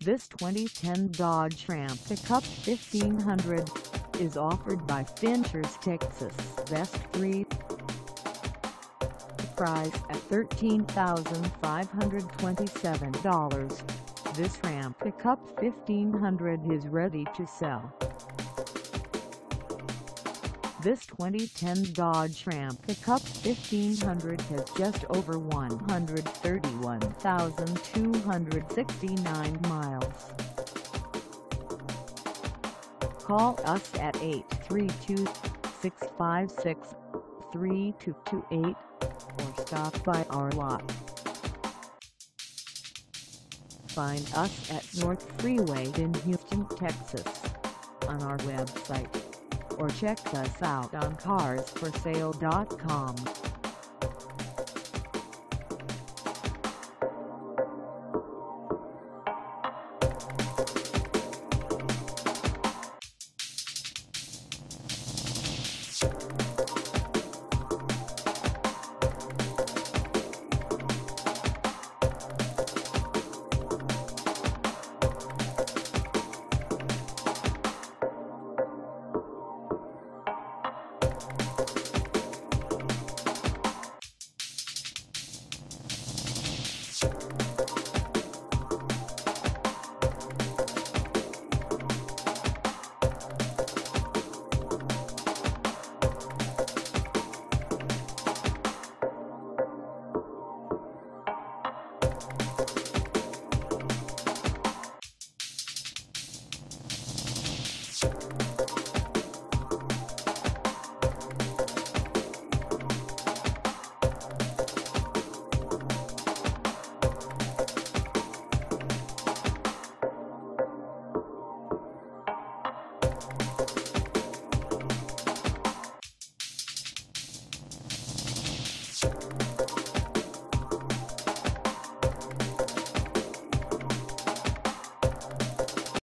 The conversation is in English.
This 2010 Dodge Ram Pickup 1500 is offered by Finchers Texas Best 3. Price at $13,527. This Ram Pickup 1500 is ready to sell. This 2010 Dodge Ram Pickup 1500 has just over 131,269 miles. Call us at 832-656-3228 or stop by our lot. Find us at North Freeway in Houston, Texas on our website, or check us out on carsforsale.com.